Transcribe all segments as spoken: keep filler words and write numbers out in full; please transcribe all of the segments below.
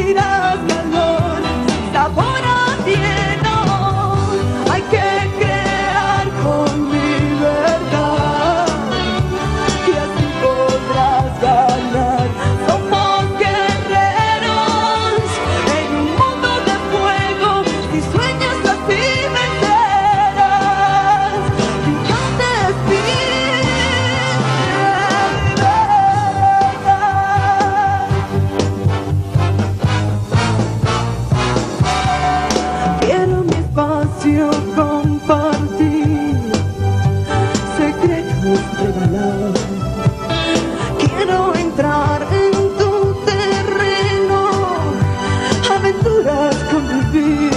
sentirás calor, sabor a cielo. Hay que crear con libertad y así podrás ganar. Somos guerreros en un mundo de fuego, si sueñas así vencerás. Picante quiero mi espacio compartir, secretos regalar. Quiero entrar en tu terreno, aventuras convivir.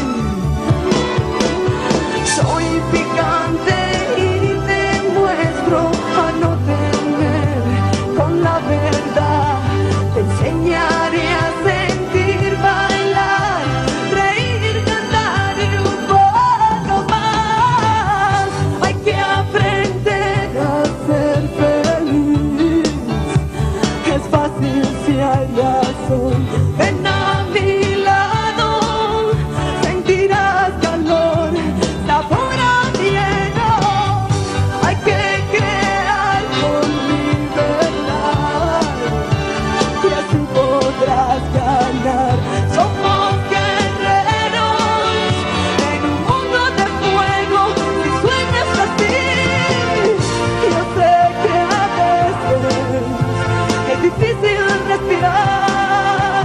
Soy picante y te muestro a no temer. Con la verdad te enseñaré a sentir, bailar, reír, cantar y un poco más. Hay que aprender a ser feliz. Es fácil si hay razón. Ven a mi lado, sentirás calor, sabor a cielo. Hay que crear con libertad y así podrás ganar. Somos guerreros en un mundo de fuego, si sueñas así. Yo sé que a veces es difícil respirar,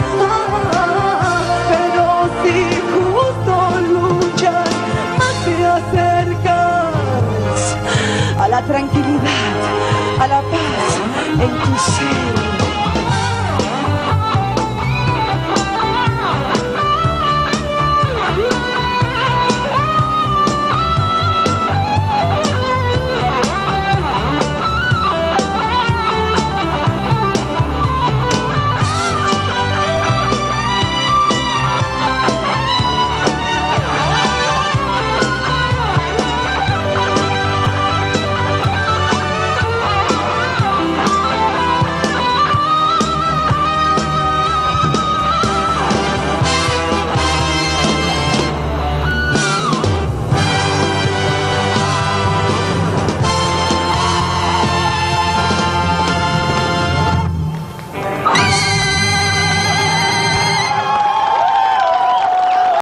pero si justo luchas, más te acercas a la tranquilidad, a la paz en tu ser.